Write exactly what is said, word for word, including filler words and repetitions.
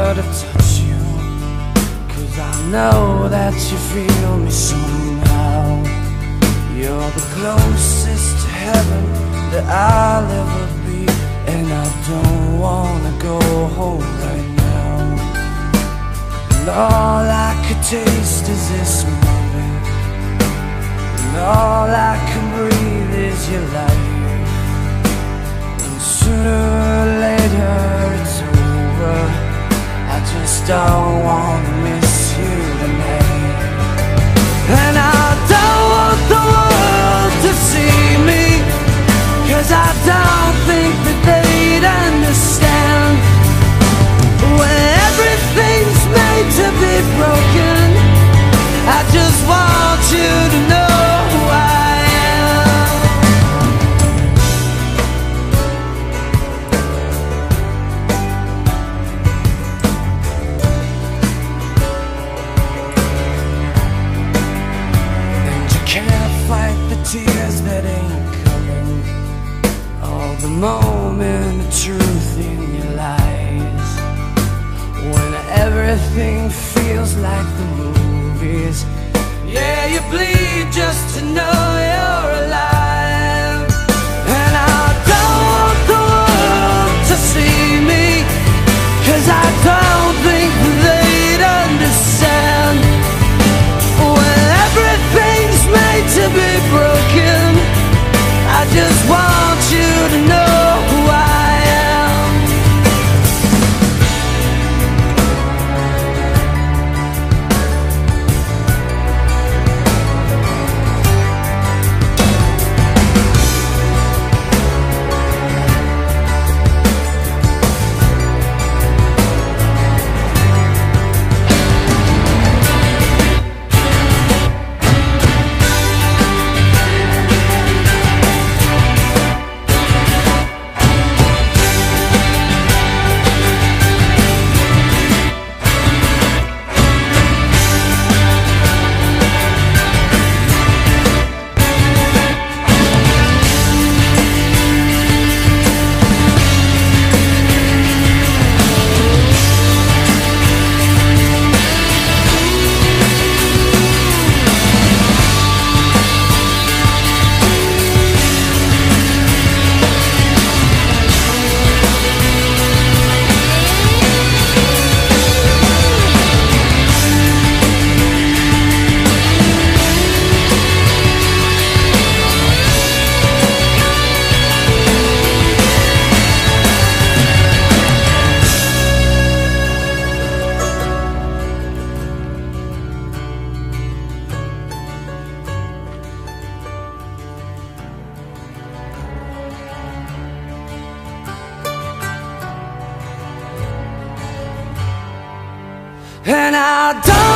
to touch you, 'cause I know that you feel me somehow. You're the closest to heaven that I'll ever be, and I don't wanna go home right now. And all I could taste is this moment, and all I can breathe is your life. And sooner or later it's over, I just don't wanna miss you tonight. And I don't want the world to see me, 'cause I don't think that they'd understand. When everything's made to be broken, I just want you to know who I am. And you can't fight the tears that ain't coming, all the moment of truth in your lies. When everything feels like the movies, yeah, you bleed just to know you're alive. And I don't want the world to see me, 'cause I don't think they'd understand. When everything's made to be broken, I just want you to know who I am. And I don't